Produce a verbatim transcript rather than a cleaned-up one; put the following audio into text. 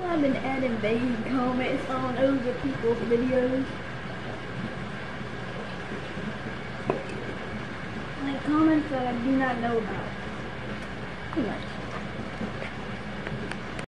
I've been adding vague comments on over people's videos. Like comments that I do not know about. Pretty much.